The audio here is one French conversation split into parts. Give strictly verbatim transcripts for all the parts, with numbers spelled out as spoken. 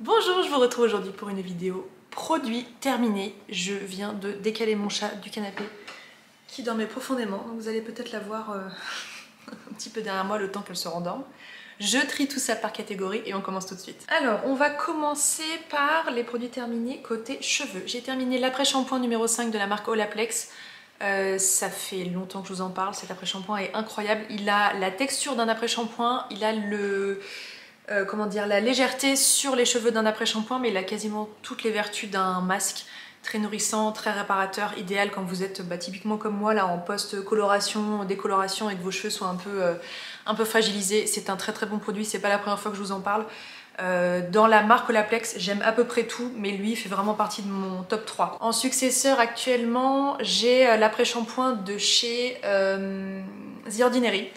Bonjour, je vous retrouve aujourd'hui pour une vidéo produit terminé. Je viens de décaler mon chat du canapé qui dormait profondément, donc vous allez peut-être la voir euh, un petit peu derrière moi le temps qu'elle se rendorme. Je trie tout ça par catégorie et on commence tout de suite. Alors, on va commencer par les produits terminés côté cheveux. J'ai terminé l'après-shampoing numéro cinq de la marque Olaplex. Euh, ça fait longtemps que je vous en parle, cet après-shampoing est incroyable. Il a la texture d'un après-shampoing, il a le... Euh, comment dire, la légèreté sur les cheveux d'un après-shampoing, mais il a quasiment toutes les vertus d'un masque. Très nourrissant, très réparateur, idéal quand vous êtes bah, typiquement comme moi là en post-coloration, décoloration et que vos cheveux sont un peu, euh, un peu fragilisés. C'est un très très bon produit, c'est pas la première fois que je vous en parle. Euh, dans la marque Olaplex, j'aime à peu près tout, mais lui il fait vraiment partie de mon top trois. En successeur actuellement, j'ai euh, l'après-shampoing de chez euh, The Ordinary.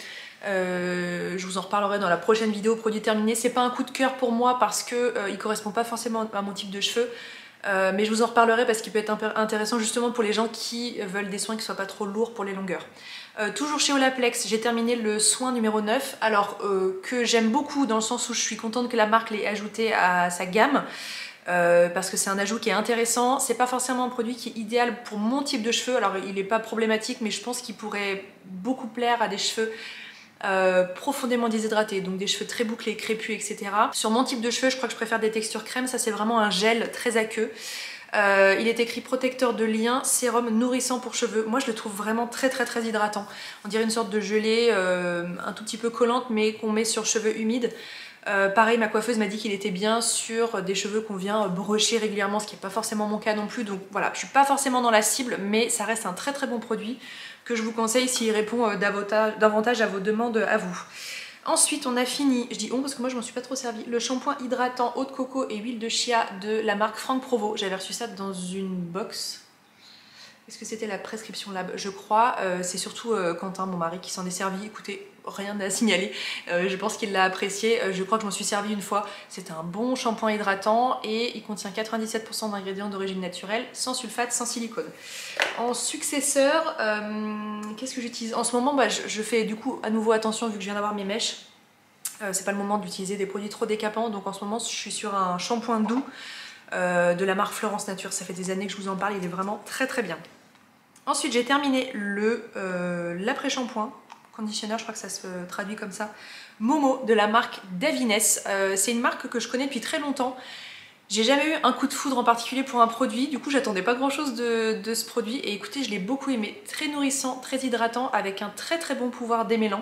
Euh, je vous en reparlerai dans la prochaine vidéo produit terminé. C'est pas un coup de cœur pour moi parce que euh, il correspond pas forcément à mon type de cheveux, euh, mais je vous en reparlerai parce qu'il peut être intéressant justement pour les gens qui veulent des soins qui soient pas trop lourds pour les longueurs. Euh, toujours chez Olaplex, j'ai terminé le soin numéro neuf, alors euh, que j'aime beaucoup dans le sens où je suis contente que la marque l'ait ajouté à sa gamme. Euh, parce que c'est un ajout qui est intéressant. C'est pas forcément un produit qui est idéal pour mon type de cheveux, alors il est pas problématique, mais je pense qu'il pourrait beaucoup plaire à des cheveux Euh, profondément déshydratés, donc des cheveux très bouclés, crépus, et cetera. Sur mon type de cheveux, je crois que je préfère des textures crème. Ça, c'est vraiment un gel très aqueux. Euh, il est écrit protecteur de lien, sérum nourrissant pour cheveux. Moi, je le trouve vraiment très très très hydratant. On dirait une sorte de gelée euh, un tout petit peu collante, mais qu'on met sur cheveux humides. Euh, pareil, ma coiffeuse m'a dit qu'il était bien sur des cheveux qu'on vient brocher régulièrement, ce qui n'est pas forcément mon cas non plus. Donc voilà, je suis pas forcément dans la cible, mais ça reste un très très bon produit que je vous conseille s'il répond davantage à vos demandes à vous. Ensuite, on a fini, je dis on parce que moi je m'en suis pas trop servi, le shampoing hydratant eau de coco et huile de chia de la marque Franck Provo. J'avais reçu ça dans une box. Est-ce que c'était la prescription lab? Je crois. Euh, c'est surtout euh, Quentin, mon mari, qui s'en est servi. Écoutez, rien à signaler. Euh, je pense qu'il l'a apprécié. Euh, je crois que je m'en suis servi une fois. C'est un bon shampoing hydratant et il contient quatre-vingt-dix-sept pour cent d'ingrédients d'origine naturelle, sans sulfate, sans silicone. En successeur, euh, qu'est-ce que j'utilise? En ce moment, bah, je, je fais du coup à nouveau attention vu que je viens d'avoir mes mèches. Euh, c'est pas le moment d'utiliser des produits trop décapants. Donc en ce moment, je suis sur un shampoing doux euh, de la marque Florence Nature. Ça fait des années que je vous en parle. Il est vraiment très très bien. Ensuite, j'ai terminé le euh, l'après-shampoing, conditionneur, je crois que ça se traduit comme ça, Momo de la marque Davines. Euh, c'est une marque que je connais depuis très longtemps. J'ai jamais eu un coup de foudre en particulier pour un produit, du coup j'attendais pas grand chose de, de ce produit et écoutez, je l'ai beaucoup aimé. Très nourrissant, très hydratant, avec un très très bon pouvoir démêlant.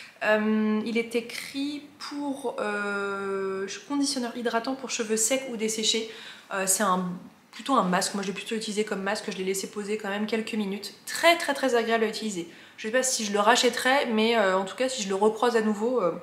Euh, il est écrit pour euh, conditionneur hydratant pour cheveux secs ou desséchés. Euh, c'est un plutôt un masque, moi je l'ai plutôt utilisé comme masque, je l'ai laissé poser quand même quelques minutes. Très très très agréable à utiliser. Je sais pas si je le rachèterai, mais euh, en tout cas si je le recroise à nouveau, euh,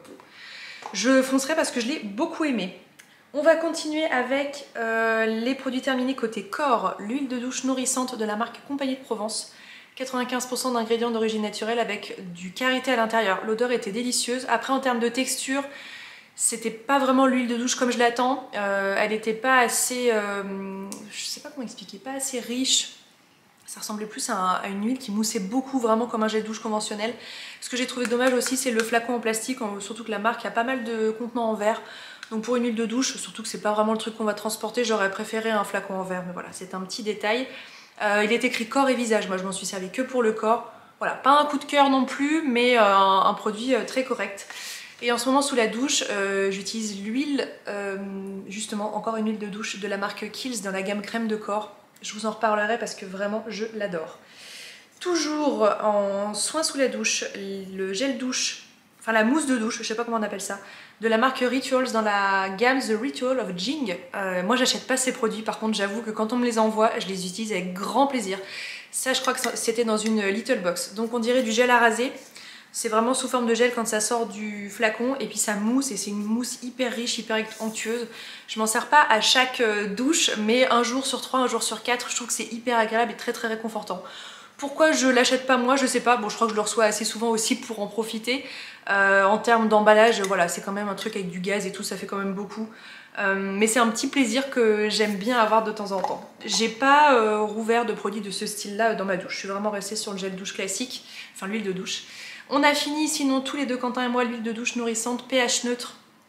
je foncerai parce que je l'ai beaucoup aimé. On va continuer avec euh, les produits terminés côté corps. L'huile de douche nourrissante de la marque Compagnie de Provence. quatre-vingt-quinze pour cent d'ingrédients d'origine naturelle avec du karité à l'intérieur. L'odeur était délicieuse. Après en termes de texture, c'était pas vraiment l'huile de douche comme je l'attends. Euh, elle était pas assez, euh, je sais pas comment expliquer, pas assez riche. Ça ressemblait plus à, un, à une huile qui moussait beaucoup, vraiment comme un gel douche conventionnel. Ce que j'ai trouvé dommage aussi, c'est le flacon en plastique, surtout que la marque a pas mal de contenants en verre. Donc pour une huile de douche, surtout que c'est pas vraiment le truc qu'on va transporter, j'aurais préféré un flacon en verre. Mais voilà, c'est un petit détail. Euh, il est écrit corps et visage. Moi, je m'en suis servi que pour le corps. Voilà, pas un coup de cœur non plus, mais euh, un, un produit euh, très correct. Et en ce moment sous la douche, euh, j'utilise l'huile, euh, justement encore une huile de douche de la marque Kiehl's dans la gamme crème de corps. Je vous en reparlerai parce que vraiment je l'adore. Toujours en soin sous la douche, le gel douche, enfin la mousse de douche, je sais pas comment on appelle ça, de la marque Rituals dans la gamme The Ritual of Jing. Euh, moi j'achète pas ces produits, par contre j'avoue que quand on me les envoie, je les utilise avec grand plaisir. Ça je crois que c'était dans une little box, donc on dirait du gel à raser. C'est vraiment sous forme de gel quand ça sort du flacon et puis ça mousse et c'est une mousse hyper riche, hyper onctueuse. Je m'en sers pas à chaque douche, mais un jour sur trois, un jour sur quatre, je trouve que c'est hyper agréable et très très réconfortant. Pourquoi je l'achète pas moi, je sais pas. Bon, je crois que je le reçois assez souvent aussi pour en profiter. Euh, en termes d'emballage, voilà, c'est quand même un truc avec du gaz et tout, ça fait quand même beaucoup. Euh, mais c'est un petit plaisir que j'aime bien avoir de temps en temps. J'ai pas euh, rouvert de produits de ce style-là dans ma douche. Je suis vraiment restée sur le gel douche classique, enfin l'huile de douche. On a fini sinon tous les deux, Quentin et moi, l'huile de douche nourrissante pH neutre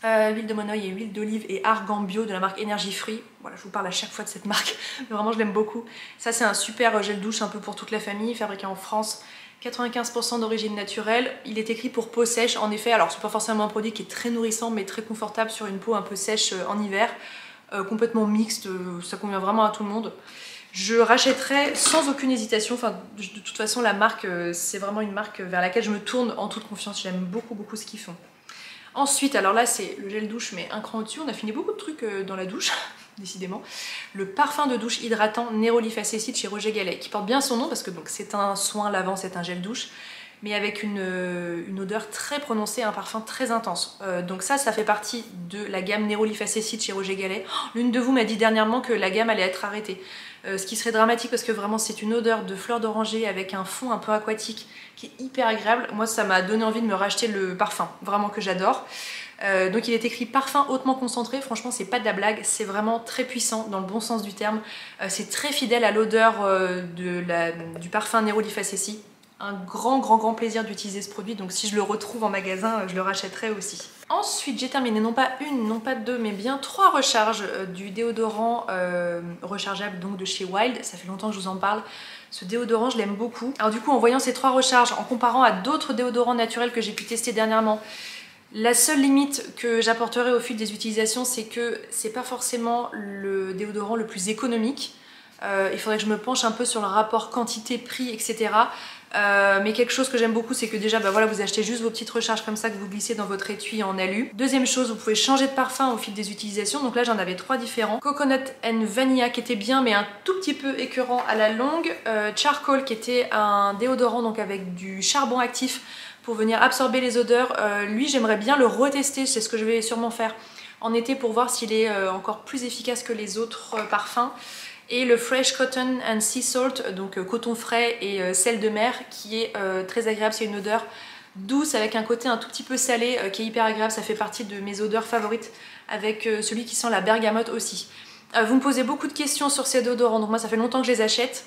Euh, huile de monoï et huile d'olive et argan bio de la marque Energy Free. Voilà, je vous parle à chaque fois de cette marque, mais vraiment je l'aime beaucoup. Ça c'est un super gel douche un peu pour toute la famille, fabriqué en France, quatre-vingt-quinze pour cent d'origine naturelle. Il est écrit pour peau sèche, en effet, alors c'est pas forcément un produit qui est très nourrissant mais très confortable sur une peau un peu sèche en hiver, euh, complètement mixte, euh, ça convient vraiment à tout le monde. Je rachèterai sans aucune hésitation, enfin de toute façon la marque, euh, c'est vraiment une marque vers laquelle je me tourne en toute confiance, j'aime beaucoup beaucoup ce qu'ils font. Ensuite, alors là c'est le gel douche mais un cran au-dessus, on a fini beaucoup de trucs dans la douche, décidément. Le parfum de douche hydratant Nerolife Acid chez Roger Gallet, qui porte bien son nom parce que c'est un soin lavant, c'est un gel douche, mais avec une, une odeur très prononcée, un parfum très intense. Euh, donc ça, ça fait partie de la gamme Nerolife Acid chez Roger Gallet. Oh, l'une de vous m'a dit dernièrement que la gamme allait être arrêtée. Euh, ce qui serait dramatique parce que vraiment c'est une odeur de fleurs d'oranger avec un fond un peu aquatique qui est hyper agréable. Moi ça m'a donné envie de me racheter le parfum, vraiment que j'adore. Euh, donc il est écrit parfum hautement concentré, franchement c'est pas de la blague, c'est vraiment très puissant dans le bon sens du terme. Euh, c'est très fidèle à l'odeur euh, du parfum Nerolife Acid. Un grand grand grand plaisir d'utiliser ce produit, donc si je le retrouve en magasin, je le rachèterai aussi. Ensuite j'ai terminé non pas une, non pas deux, mais bien trois recharges euh, du déodorant euh, rechargeable donc de chez Wild. Ça fait longtemps que je vous en parle. Ce déodorant je l'aime beaucoup. Alors du coup en voyant ces trois recharges, en comparant à d'autres déodorants naturels que j'ai pu tester dernièrement, la seule limite que j'apporterai au fil des utilisations, c'est que c'est pas forcément le déodorant le plus économique. Euh, il faudrait que je me penche un peu sur le rapport quantité-prix, et cetera. Euh, mais quelque chose que j'aime beaucoup, c'est que déjà bah voilà, vous achetez juste vos petites recharges comme ça que vous glissez dans votre étui en alu. Deuxième chose, vous pouvez changer de parfum au fil des utilisations. Donc là j'en avais trois différents. Coconut and Vanilla qui était bien mais un tout petit peu écœurant à la longue. Euh, Charcoal qui était un déodorant donc avec du charbon actif pour venir absorber les odeurs. Euh, lui j'aimerais bien le retester, c'est ce que je vais sûrement faire en été pour voir s'il est euh, encore plus efficace que les autres euh, parfums. Et le Fresh Cotton and Sea Salt, donc euh, coton frais et euh, sel de mer, qui est euh, très agréable. C'est une odeur douce avec un côté un tout petit peu salé euh, qui est hyper agréable. Ça fait partie de mes odeurs favorites, avec euh, celui qui sent la bergamote aussi. Euh, vous me posez beaucoup de questions sur ces déodorants, donc moi ça fait longtemps que je les achète.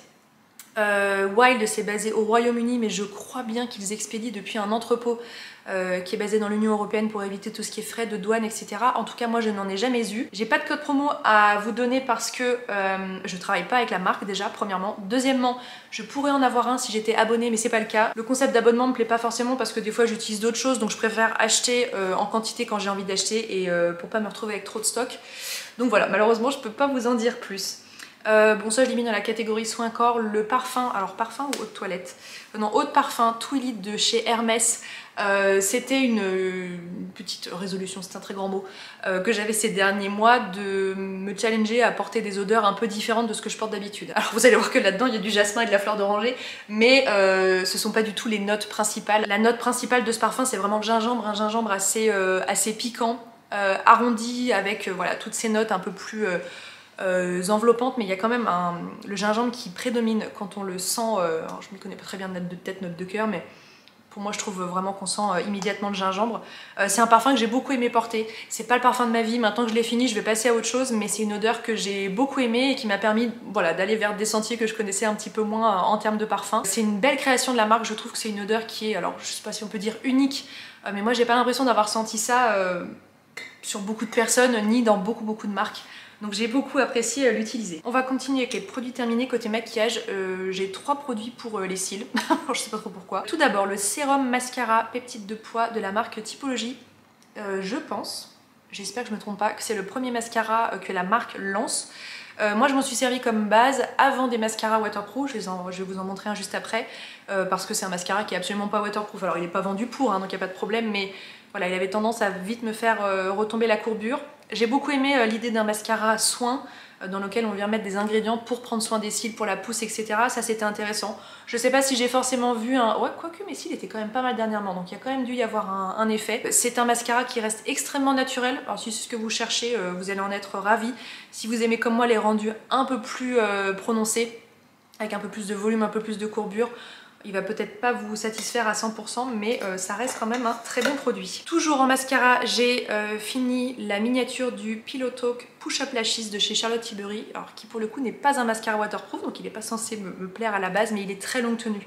Euh, Wild c'est basé au Royaume-Uni, mais je crois bien qu'ils expédient depuis un entrepôt euh, qui est basé dans l'Union Européenne pour éviter tout ce qui est frais de douane, et cetera. En tout cas, moi je n'en ai jamais eu. J'ai pas de code promo à vous donner parce que euh, je travaille pas avec la marque déjà, premièrement. Deuxièmement, je pourrais en avoir un si j'étais abonnée, mais c'est pas le cas. Le concept d'abonnement me plaît pas forcément parce que des fois j'utilise d'autres choses, donc je préfère acheter euh, en quantité quand j'ai envie d'acheter et euh, pour pas me retrouver avec trop de stock. Donc voilà, malheureusement je peux pas vous en dire plus. Euh, bon ça je l'ai mis dans la catégorie soin corps, le parfum, alors parfum ou eau de toilette euh, non, eau de parfum Twilly de chez Hermès. Euh, c'était une, une petite résolution, c'est un très grand mot, euh, que j'avais ces derniers mois de me challenger à porter des odeurs un peu différentes de ce que je porte d'habitude. Alors vous allez voir que là-dedans il y a du jasmin et de la fleur d'oranger, mais euh, ce sont pas du tout les notes principales. La note principale de ce parfum c'est vraiment gingembre, un gingembre assez, euh, assez piquant, euh, arrondi avec euh, voilà, toutes ces notes un peu plus... Euh, Euh, enveloppantes, mais il y a quand même un, le gingembre qui prédomine quand on le sent. Euh, alors je ne connais pas très bien note de tête, note de cœur, mais pour moi je trouve vraiment qu'on sent euh, immédiatement le gingembre. Euh, c'est un parfum que j'ai beaucoup aimé porter. C'est pas le parfum de ma vie, maintenant que je l'ai fini je vais passer à autre chose, mais c'est une odeur que j'ai beaucoup aimée et qui m'a permis voilà, d'aller vers des sentiers que je connaissais un petit peu moins euh, en termes de parfum. C'est une belle création de la marque, je trouve que c'est une odeur qui est, alors je sais pas si on peut dire unique, euh, mais moi j'ai pas l'impression d'avoir senti ça euh, sur beaucoup de personnes ni dans beaucoup beaucoup de marques. Donc j'ai beaucoup apprécié euh, l'utiliser. On va continuer avec les produits terminés côté maquillage. Euh, j'ai trois produits pour euh, les cils, je sais pas trop pourquoi. Tout d'abord le sérum mascara peptide de poids de la marque Typologie. Euh, je pense, j'espère que je me trompe pas, que c'est le premier mascara euh, que la marque lance. Euh, moi je m'en suis servi comme base avant des mascaras waterproof, je, en, je vais vous en montrer un juste après, euh, parce que c'est un mascara qui est absolument pas waterproof. Alors il n'est pas vendu pour, hein, donc il n'y a pas de problème, mais voilà, il avait tendance à vite me faire euh, retomber la courbure. J'ai beaucoup aimé euh, l'idée d'un mascara soin euh, dans lequel on vient mettre des ingrédients pour prendre soin des cils, pour la pousse, et cetera. Ça c'était intéressant. Je sais pas si j'ai forcément vu un... Ouais, quoique mes cils étaient quand même pas mal dernièrement, donc il y a quand même dû y avoir un, un effet. C'est un mascara qui reste extrêmement naturel. Alors si c'est ce que vous cherchez, euh, vous allez en être ravis. Si vous aimez comme moi les rendus un peu plus euh, prononcés, avec un peu plus de volume, un peu plus de courbure, il va peut-être pas vous satisfaire à cent pour cent, mais euh, ça reste quand même un très bon produit. Toujours en mascara, j'ai euh, fini la miniature du Pillow Talk Push Up Lashes de chez Charlotte Tilbury, alors qui pour le coup n'est pas un mascara waterproof, donc il n'est pas censé me, me plaire à la base, mais il est très longue tenue.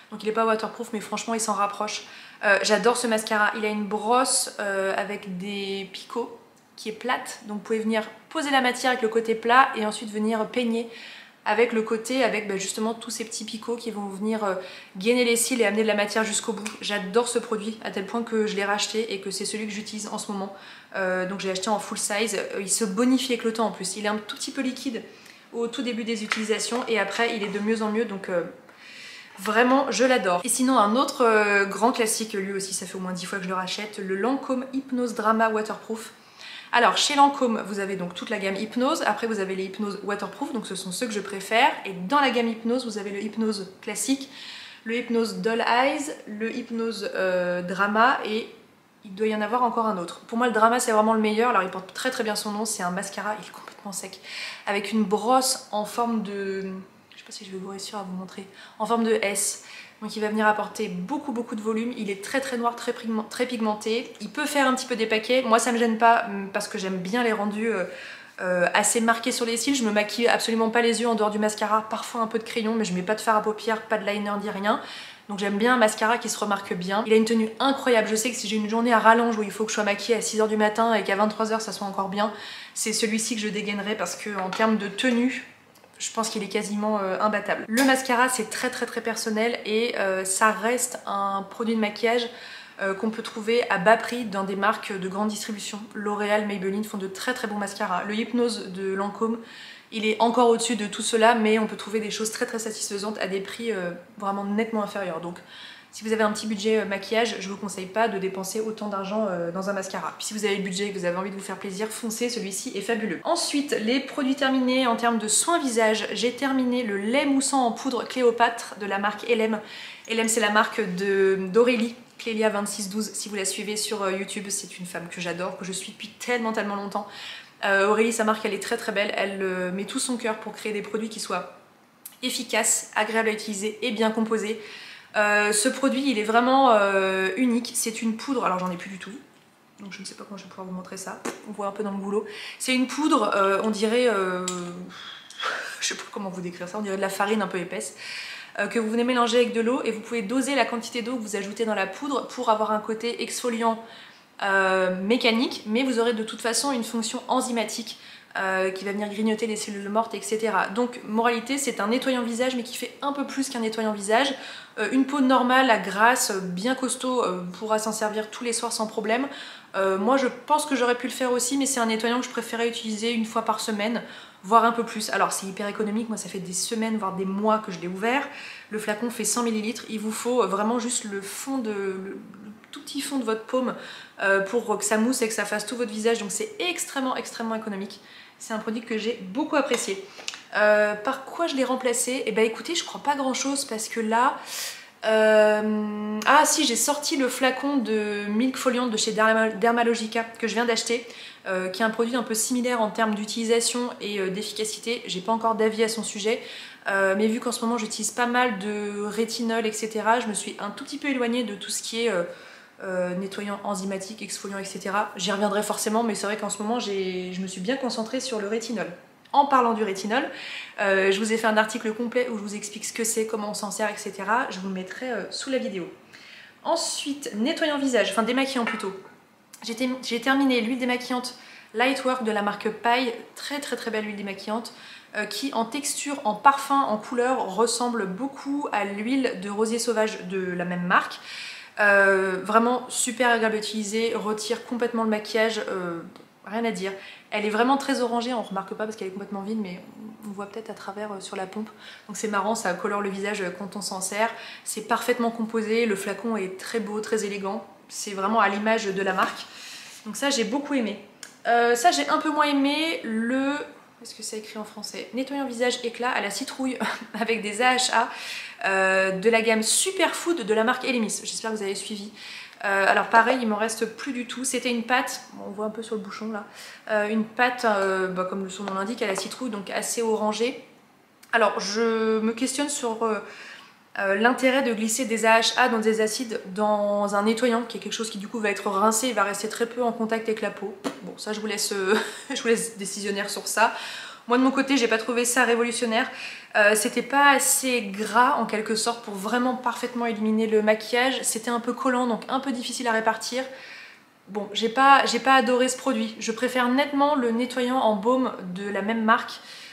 Donc il n'est pas waterproof, mais franchement il s'en rapproche. Euh, J'adore ce mascara. Il a une brosse euh, avec des picots qui est plate. Donc vous pouvez venir poser la matière avec le côté plat et ensuite venir peigner avec le côté, avec bah, justement tous ces petits picots qui vont venir euh, gainer les cils et amener de la matière jusqu'au bout. J'adore ce produit à tel point que je l'ai racheté et que c'est celui que j'utilise en ce moment. Euh, donc j'ai acheté en full size. Euh, il se bonifie avec le temps en plus. Il est un tout petit peu liquide au tout début des utilisations et après il est de mieux en mieux. Donc euh, vraiment, je l'adore. Et sinon, un autre euh, grand classique, lui aussi, ça fait au moins dix fois que je le rachète, le Lancôme Hypnose Drama Waterproof. Alors, chez Lancôme, vous avez donc toute la gamme Hypnose. Après, vous avez les Hypnose Waterproof, donc ce sont ceux que je préfère. Et dans la gamme Hypnose, vous avez le Hypnose classique, le Hypnose Doll Eyes, le Hypnose euh, Drama et il doit y en avoir encore un autre. Pour moi, le Drama, c'est vraiment le meilleur. Alors, il porte très très bien son nom. C'est un mascara, il est complètement sec, avec une brosse en forme de... si je vais vous réussir à vous montrer, en forme de S. Donc il va venir apporter beaucoup beaucoup de volume. Il est très très noir, très, très pigmenté. Il peut faire un petit peu des paquets. Moi ça me gêne pas parce que j'aime bien les rendus euh, euh, assez marqués sur les cils. Je me maquille absolument pas les yeux en dehors du mascara. Parfois un peu de crayon, mais je mets pas de fard à paupières, pas de liner, ni rien. Donc j'aime bien un mascara qui se remarque bien. Il a une tenue incroyable. Je sais que si j'ai une journée à rallonge où il faut que je sois maquillée à six heures du matin et qu'à vingt-trois heures ça soit encore bien, c'est celui-ci que je dégainerai parce que en termes de tenue, je pense qu'il est quasiment euh, imbattable. Le mascara, c'est très très très personnel et euh, ça reste un produit de maquillage euh, qu'on peut trouver à bas prix dans des marques de grande distribution. L'Oréal, Maybelline font de très très bons mascaras. Le Hypnose de Lancôme, il est encore au-dessus de tout cela, mais on peut trouver des choses très très satisfaisantes à des prix euh, vraiment nettement inférieurs. Donc si vous avez un petit budget euh, maquillage, je vous conseille pas de dépenser autant d'argent euh, dans un mascara. Puis si vous avez le budget et que vous avez envie de vous faire plaisir, foncez, celui-ci est fabuleux. Ensuite, les produits terminés en termes de soins visage, j'ai terminé le lait moussant en poudre Cléopâtre de la marque L M. L M, c'est la marque d'Aurélie, Clélia vingt-six douze, si vous la suivez sur euh, YouTube. C'est une femme que j'adore, que je suis depuis tellement tellement longtemps. Euh, Aurélie, sa marque, elle est très très belle. Elle euh, met tout son cœur pour créer des produits qui soient efficaces, agréables à utiliser et bien composés. Euh, ce produit il est vraiment euh, unique, c'est une poudre, alors j'en ai plus du tout, donc je ne sais pas comment je vais pouvoir vous montrer ça, on voit un peu dans le boulot. C'est une poudre, euh, on dirait, euh, je sais pas comment vous décrire ça, on dirait de la farine un peu épaisse, euh, que vous venez mélanger avec de l'eau et vous pouvez doser la quantité d'eau que vous ajoutez dans la poudre pour avoir un côté exfoliant euh, mécanique, mais vous aurez de toute façon une fonction enzymatique. Euh, qui va venir grignoter les cellules mortes, et cetera. Donc, moralité, c'est un nettoyant visage, mais qui fait un peu plus qu'un nettoyant visage. Euh, une peau normale, à grasse, bien costaud, euh, pourra s'en servir tous les soirs sans problème. Euh, moi, je pense que j'aurais pu le faire aussi, mais c'est un nettoyant que je préférais utiliser une fois par semaine, voire un peu plus. Alors, c'est hyper économique. Moi, ça fait des semaines, voire des mois que je l'ai ouvert. Le flacon fait cent millilitres. Il vous faut vraiment juste le fond de... Le, tout petit fond de votre paume euh, pour que ça mousse et que ça fasse tout votre visage, donc c'est extrêmement extrêmement économique. C'est un produit que j'ai beaucoup apprécié. Euh, par quoi je l'ai remplacé? Eh ben écoutez, je crois pas grand chose parce que là euh... ah si, j'ai sorti le flacon de Milk Foliant de chez Derma Dermalogica que je viens d'acheter, euh, qui est un produit un peu similaire en termes d'utilisation et euh, d'efficacité. J'ai pas encore d'avis à son sujet, euh, mais vu qu'en ce moment j'utilise pas mal de rétinol, et cetera, je me suis un tout petit peu éloignée de tout ce qui est euh, Euh, nettoyant enzymatique, exfoliant, et cetera. J'y reviendrai forcément, mais c'est vrai qu'en ce moment, je me suis bien concentrée sur le rétinol. En parlant du rétinol, euh, je vous ai fait un article complet où je vous explique ce que c'est, comment on s'en sert, et cetera. Je vous le mettrai euh, sous la vidéo. Ensuite, nettoyant visage, enfin démaquillant plutôt. J'ai terminé l'huile démaquillante Lightwork de la marque Paille, très très très belle huile démaquillante, euh, qui en texture, en parfum, en couleur, ressemble beaucoup à l'huile de rosier sauvage de la même marque. Euh, vraiment super agréable à utiliser, retire complètement le maquillage, euh, rien à dire. Elle est vraiment très orangée, on remarque pas parce qu'elle est complètement vide, mais on voit peut-être à travers euh, sur la pompe. Donc c'est marrant, ça colore le visage quand on s'en sert. C'est parfaitement composé, le flacon est très beau, très élégant. C'est vraiment à l'image de la marque. Donc ça j'ai beaucoup aimé. Euh, ça j'ai un peu moins aimé le... Est-ce que c'est écrit en français? Nettoyant visage éclat à la citrouille avec des A H A euh, de la gamme Superfood de la marque Elemis. J'espère que vous avez suivi. Euh, alors pareil, il m'en reste plus du tout. C'était une pâte, on voit un peu sur le bouchon là, euh, une pâte euh, bah, comme le son l'indique à la citrouille, donc assez orangée. Alors je me questionne sur euh, euh, l'intérêt de glisser des A H A dans des acides dans un nettoyant, qui est quelque chose qui du coup va être rincé et va rester très peu en contact avec la peau. Bon, ça je vous laisse, euh, je vous laisse décisionnaire sur ça. Moi de mon côté, j'ai pas trouvé ça révolutionnaire. Euh, c'était pas assez gras en quelque sorte pour vraiment parfaitement éliminer le maquillage. C'était un peu collant, donc un peu difficile à répartir. Bon, j'ai pas, j'ai pas adoré ce produit. Je préfère nettement le nettoyant en baume de la même marque.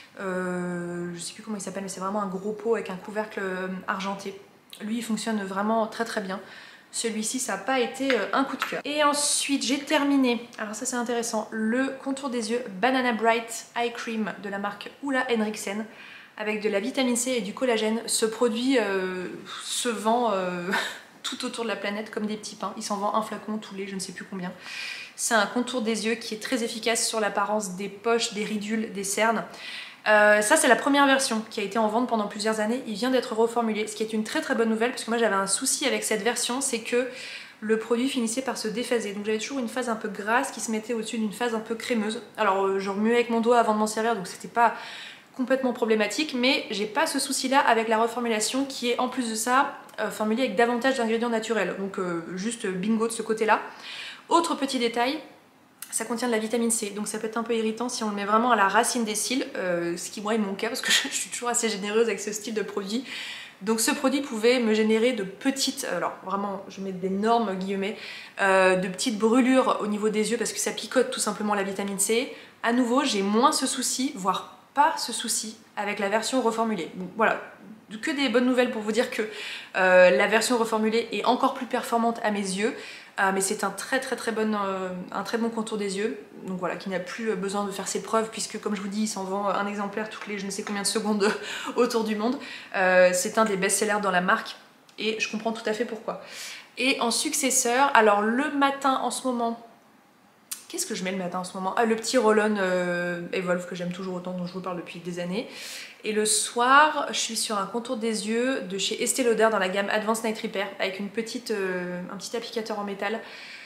Euh, je sais plus comment il s'appelle, mais c'est vraiment un gros pot avec un couvercle argenté. Lui, il fonctionne vraiment très très bien. Celui-ci, ça n'a pas été un coup de cœur. Et ensuite, j'ai terminé, alors ça c'est intéressant, le contour des yeux Banana Bright Eye Cream de la marque Ulla Henriksen avec de la vitamine C et du collagène. Ce produit euh, se vend euh, tout autour de la planète comme des petits pains. Il s'en vend un flacon tous les je ne sais plus combien. C'est un contour des yeux qui est très efficace sur l'apparence des poches, des ridules, des cernes. Euh, ça c'est la première version qui a été en vente pendant plusieurs années, il vient d'être reformulé, ce qui est une très très bonne nouvelle parce que moi j'avais un souci avec cette version, c'est que le produit finissait par se déphaser, donc j'avais toujours une phase un peu grasse qui se mettait au-dessus d'une phase un peu crémeuse. Alors euh, je remuais avec mon doigt avant de m'en servir, donc c'était pas complètement problématique, mais j'ai pas ce souci là avec la reformulation qui est en plus de ça euh, formulée avec davantage d'ingrédients naturels, donc euh, juste bingo de ce côté là. Autre petit détail, ça contient de la vitamine C, donc ça peut être un peu irritant si on le met vraiment à la racine des cils, euh, ce qui moi est mon cas parce que je suis toujours assez généreuse avec ce style de produit. Donc ce produit pouvait me générer de petites, alors vraiment je mets d'énormes guillemets, euh, de petites brûlures au niveau des yeux parce que ça picote tout simplement la vitamine C. À nouveau j'ai moins ce souci, voire pas ce souci avec la version reformulée. Donc voilà, que des bonnes nouvelles pour vous dire que euh, la version reformulée est encore plus performante à mes yeux. Euh, mais c'est un très très très bon, euh, un très bon contour des yeux, donc voilà, qui n'a plus besoin de faire ses preuves puisque comme je vous dis, il s'en vend un exemplaire toutes les je ne sais combien de secondes autour du monde. Euh, c'est un des best-sellers dans la marque et je comprends tout à fait pourquoi. Et en successeur, alors le matin en ce moment, qu'est-ce que je mets le matin en ce moment? Ah, le petit roll-on euh, Evolve que j'aime toujours autant, dont je vous parle depuis des années. Et le soir, je suis sur un contour des yeux de chez Estée Lauder dans la gamme Advanced Night Repair avec une petite, euh, un petit applicateur en métal.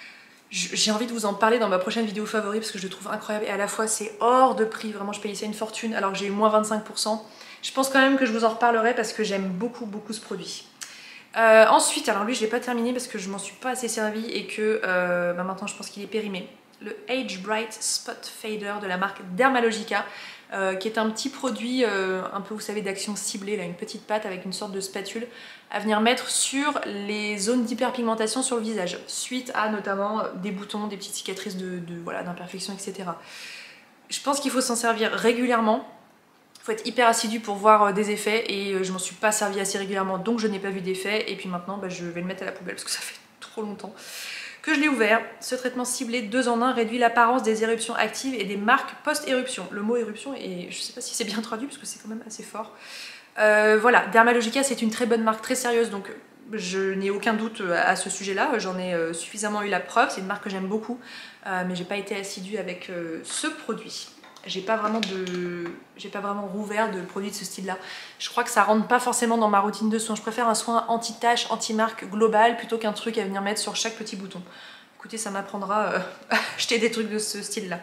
J'ai envie de vous en parler dans ma prochaine vidéo favori parce que je le trouve incroyable et à la fois c'est hors de prix, vraiment je payais ça une fortune alors que j'ai eu moins vingt-cinq pour cent. Je pense quand même que je vous en reparlerai parce que j'aime beaucoup beaucoup ce produit. Euh, ensuite, alors lui je l'ai pas terminé parce que je m'en suis pas assez servi et que euh, bah maintenant je pense qu'il est périmé. Le Age Bright Spot Fader de la marque Dermalogica. Euh, qui est un petit produit euh, un peu vous savez d'action ciblée, là, une petite pâte avec une sorte de spatule à venir mettre sur les zones d'hyperpigmentation sur le visage suite à notamment des boutons, des petites cicatrices de, de voilà, d'imperfections, et cetera. Je pense qu'il faut s'en servir régulièrement, il faut être hyper assidu pour voir des effets et je m'en suis pas servi assez régulièrement donc je n'ai pas vu d'effet et puis maintenant bah, je vais le mettre à la poubelle parce que ça fait trop longtemps que je l'ai ouvert. Ce traitement ciblé deux en un réduit l'apparence des éruptions actives et des marques post-éruption. Le mot éruption, et je sais pas si c'est bien traduit parce que c'est quand même assez fort. Euh, voilà, Dermalogica c'est une très bonne marque, très sérieuse, donc je n'ai aucun doute à ce sujet-là. J'en ai suffisamment eu la preuve, c'est une marque que j'aime beaucoup, euh, mais j'ai pas été assidue avec euh, ce produit. J'ai pas vraiment de, j'ai pas vraiment rouvert de produits de ce style-là. Je crois que ça rentre pas forcément dans ma routine de soin. Je préfère un soin anti-tache, anti-marque global plutôt qu'un truc à venir mettre sur chaque petit bouton. Écoutez, ça m'apprendra euh, à acheter des trucs de ce style-là.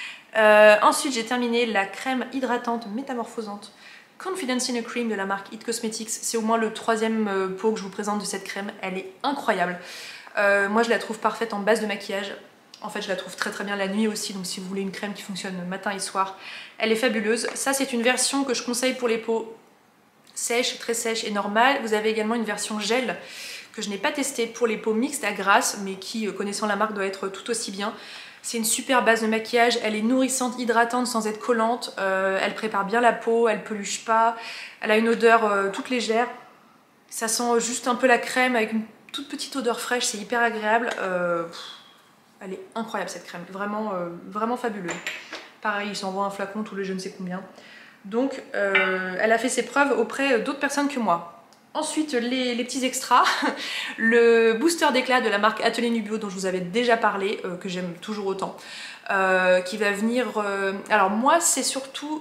Euh, ensuite, j'ai terminé la crème hydratante métamorphosante Confidence in a Cream de la marque It Cosmetics. C'est au moins le troisième euh, pot que je vous présente de cette crème. Elle est incroyable. Euh, moi, je la trouve parfaite en base de maquillage. En fait, je la trouve très très bien la nuit aussi, donc si vous voulez une crème qui fonctionne matin et soir, elle est fabuleuse. Ça, c'est une version que je conseille pour les peaux sèches, très sèches et normales. Vous avez également une version gel que je n'ai pas testée pour les peaux mixtes à grasse, mais qui, connaissant la marque, doit être tout aussi bien. C'est une super base de maquillage, elle est nourrissante, hydratante sans être collante, euh, elle prépare bien la peau, elle peluche pas, elle a une odeur euh, toute légère. Ça sent juste un peu la crème avec une toute petite odeur fraîche, c'est hyper agréable. Euh, Elle est incroyable cette crème, vraiment, euh, vraiment fabuleuse. Pareil, il s'envoie un flacon tous les je ne sais combien. Donc euh, elle a fait ses preuves auprès d'autres personnes que moi. Ensuite, les, les petits extras. Le booster d'éclat de la marque Atelier Nubio dont je vous avais déjà parlé, euh, que j'aime toujours autant. Euh, qui va venir... Euh, alors moi, c'est surtout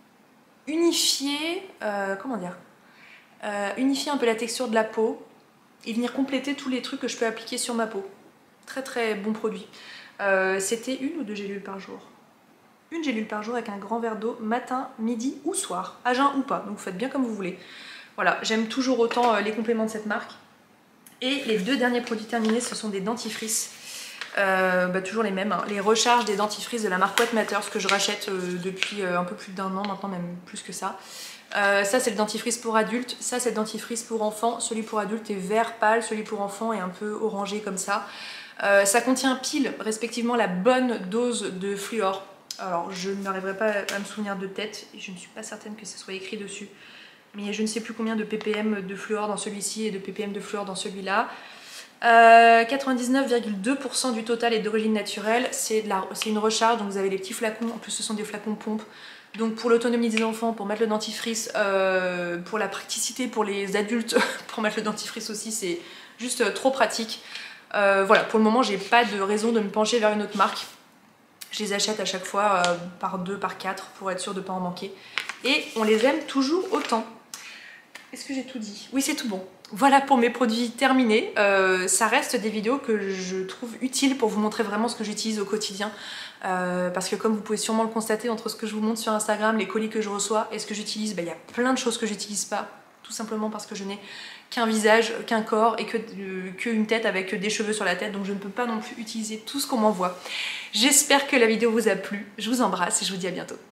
unifier... Euh, comment dire euh, Unifier un peu la texture de la peau et venir compléter tous les trucs que je peux appliquer sur ma peau. Très très bon produit. Euh, C'était une ou deux gélules par jour? Une gélule par jour avec un grand verre d'eau matin, midi ou soir, à jeun ou pas. Donc vous faites bien comme vous voulez. Voilà, j'aime toujours autant les compléments de cette marque. Et les deux derniers produits terminés, ce sont des dentifrices. Euh, bah, toujours les mêmes, hein. Les recharges des dentifrices de la marque Wet Matters que je rachète euh, depuis euh, un peu plus d'un an maintenant, même plus que ça. Euh, ça c'est le dentifrice pour adultes, ça c'est le dentifrice pour enfants. Celui pour adultes est vert pâle, celui pour enfants est un peu orangé comme ça. Euh, ça contient pile respectivement la bonne dose de fluor. Alors je n'arriverai pas à me souvenir de tête et je ne suis pas certaine que ça soit écrit dessus. Mais je ne sais plus combien de ppm de fluor dans celui-ci et de ppm de fluor dans celui-là. Euh, quatre-vingt-dix-neuf virgule deux pour cent du total est d'origine naturelle, c'est une recharge, donc vous avez les petits flacons, en plus ce sont des flacons pompe. Donc pour l'autonomie des enfants, pour mettre le dentifrice, euh, pour la praticité pour les adultes, pour mettre le dentifrice aussi, c'est juste trop pratique. Euh, voilà, pour le moment j'ai pas de raison de me pencher vers une autre marque. Je les achète à chaque fois euh, par deux, par quatre pour être sûr de ne pas en manquer. Et on les aime toujours autant. Est-ce que j'ai tout dit? Oui, c'est tout bon. Voilà pour mes produits terminés. Euh, ça reste des vidéos que je trouve utiles pour vous montrer vraiment ce que j'utilise au quotidien. Euh, parce que comme vous pouvez sûrement le constater, entre ce que je vous montre sur Instagram, les colis que je reçois et ce que j'utilise, bah, y a plein de choses que j'utilise pas. Tout simplement parce que je n'ai qu'un visage, qu'un corps et que, euh, qu'une tête avec des cheveux sur la tête. Donc je ne peux pas non plus utiliser tout ce qu'on m'envoie. J'espère que la vidéo vous a plu. Je vous embrasse et je vous dis à bientôt.